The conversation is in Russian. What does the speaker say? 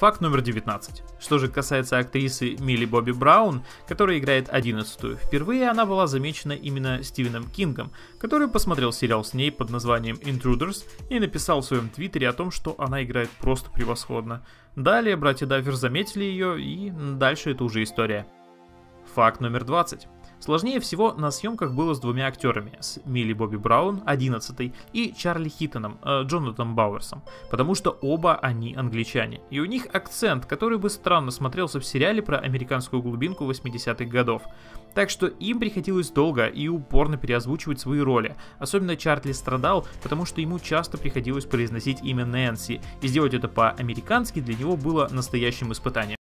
Факт номер 19. Что же касается актрисы Милли Бобби Браун, которая играет 11-ю, впервые она была замечена именно Стивеном Кингом, который посмотрел сериал с ней под названием Intruders и написал в своем твиттере о том, что она играет просто превосходно. Далее братья Даффер заметили ее, и дальше это уже история. Факт номер 20. Сложнее всего на съемках было с двумя актерами, с Милли Бобби Браун, 11-й, и Чарли Хитоном, Джонатаном Бауэрсом, потому что оба они англичане, и у них акцент, который бы странно смотрелся в сериале про американскую глубинку 80-х годов. Так что им приходилось долго и упорно переозвучивать свои роли, особенно Чарли страдал, потому что ему часто приходилось произносить имя Нэнси, и сделать это по-американски для него было настоящим испытанием.